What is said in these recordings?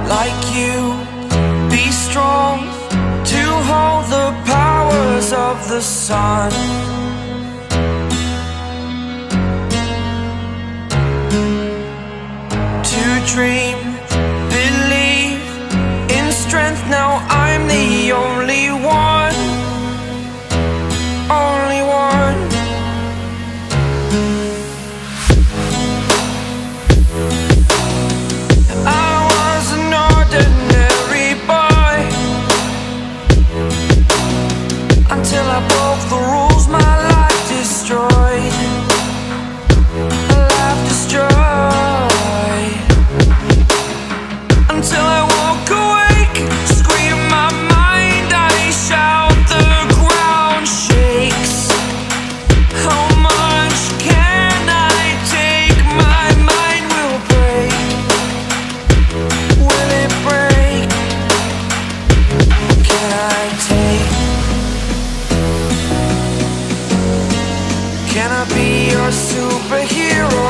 like you, be strong to hold the powers of the sun. To dream, believe in strength, now I'm the only one, only one. I was an ordinary boy until I broke the rules, my life destroyed, a life destroyed. Until I walk awake, scream my mind, I shout, the ground shakes. How much can I take? My mind will break. Will it break? Can I take? Can I be your superhero?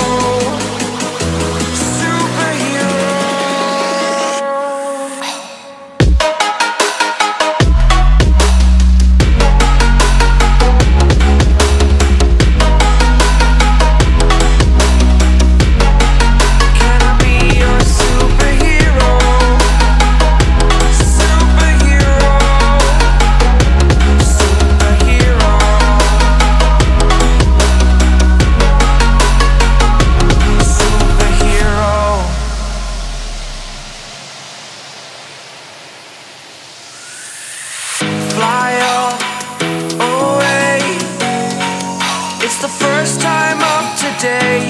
Fly away. It's the first time of today.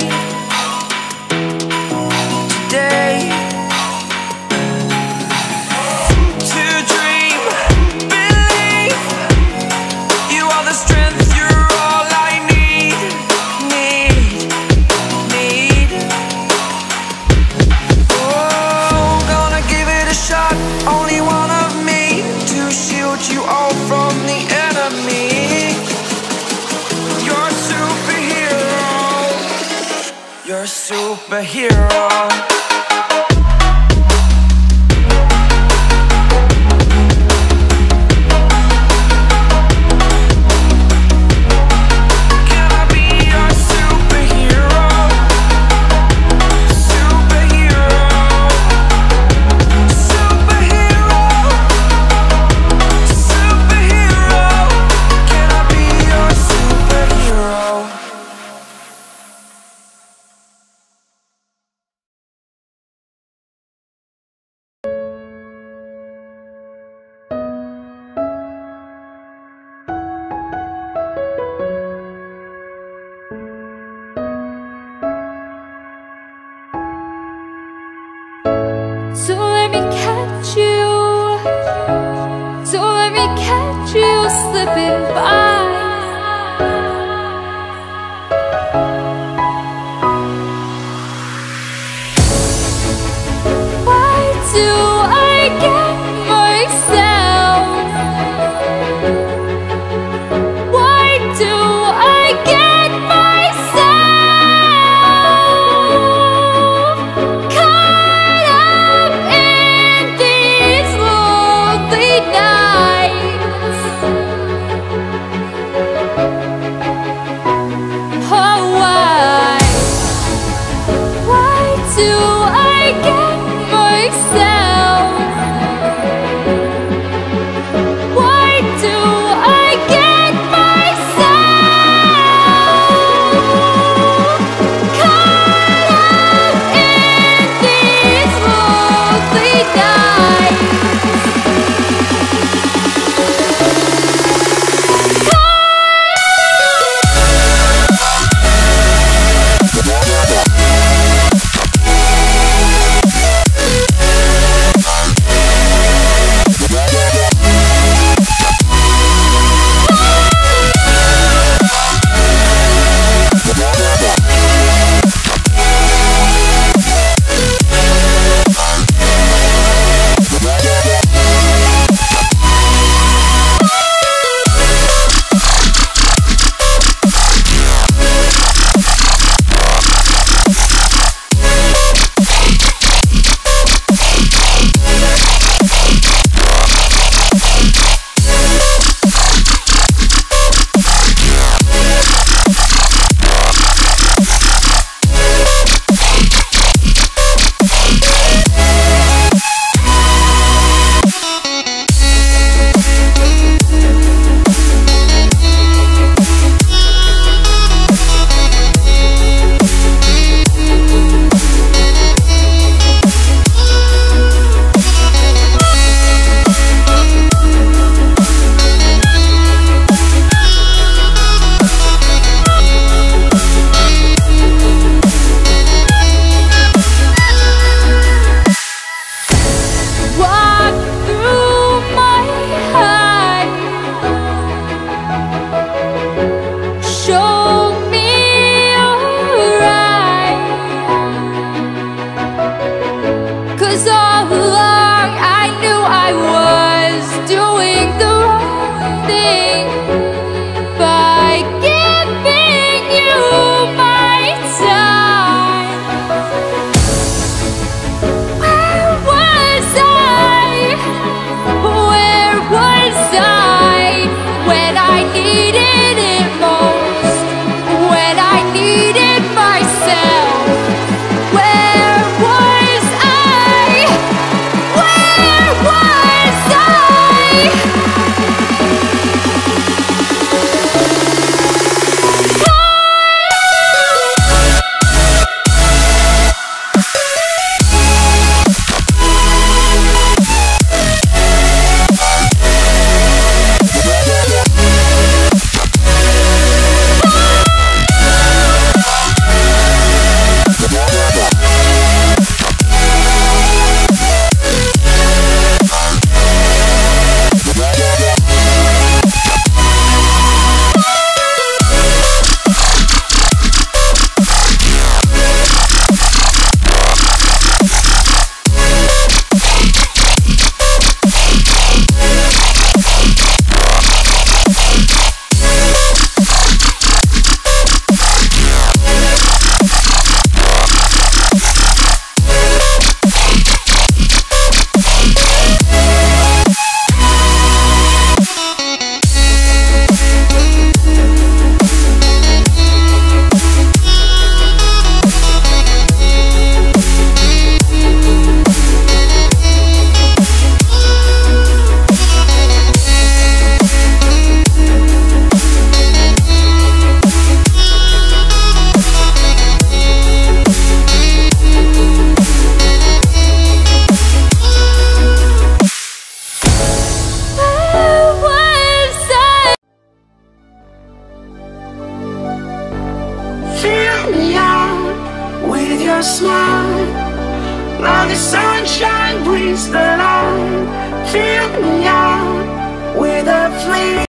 Today. To dream, believe. You are the strength, you're all I need. Oh, gonna give it a shot. Only one of me to shield you all from the enemy. You're a superhero. You're a superhero. So let me catch you, so let me catch you slipping by. Why do I get myself? Why do I get myself caught up in these lonely nights? Oh, why do I get myself? Why do I get myself caught up in these lonely nights? all along I knew I was doing the right thing by giving you my time. Where was I? Where was I when I needed it most? When I needed myself? Where was I? Where was I? Fill me out with your smile, now the sunshine brings the light. Fill me out with a flame.